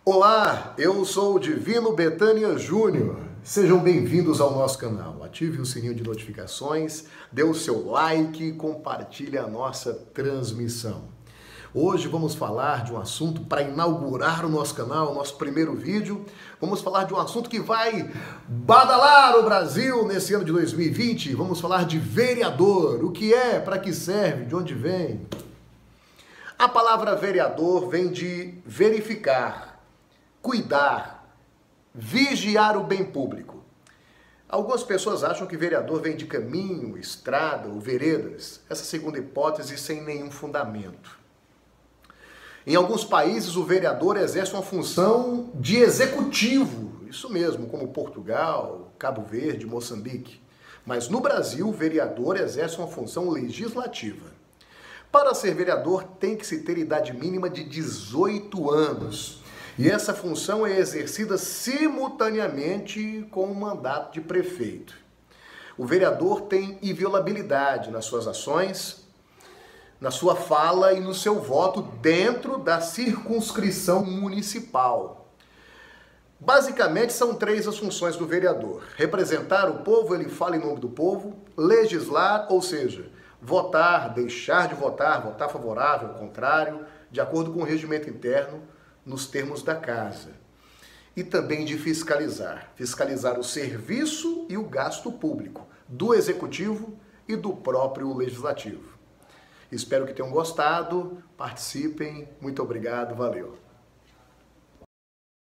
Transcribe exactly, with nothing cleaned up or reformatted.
Olá, eu sou o Divino Betânia Júnior. Sejam bem-vindos ao nosso canal. Ative o sininho de notificações, dê o seu like e compartilhe a nossa transmissão. Hoje vamos falar de um assunto para inaugurar o nosso canal, o nosso primeiro vídeo. Vamos falar de um assunto que vai badalar o Brasil nesse ano de dois mil e vinte. Vamos falar de vereador. O que é, para que serve, de onde vem? A palavra vereador vem de verificar, cuidar, vigiar o bem público. Algumas pessoas acham que vereador vem de caminho, estrada ou veredas. Essa segunda hipótese sem nenhum fundamento. Em alguns países, o vereador exerce uma função de executivo, isso mesmo, como Portugal, Cabo Verde, Moçambique. Mas no Brasil, o vereador exerce uma função legislativa. Para ser vereador, tem que se ter idade mínima de dezoito anos. E essa função é exercida simultaneamente com o mandato de prefeito. O vereador tem inviolabilidade nas suas ações, na sua fala e no seu voto dentro da circunscrição municipal. Basicamente, são três as funções do vereador. Representar o povo, ele fala em nome do povo. Legislar, ou seja, votar, deixar de votar, votar favorável, contrário, de acordo com o regimento interno, nos termos da casa. E também de fiscalizar. Fiscalizar o serviço e o gasto público do executivo e do próprio legislativo. Espero que tenham gostado, participem, muito obrigado, valeu!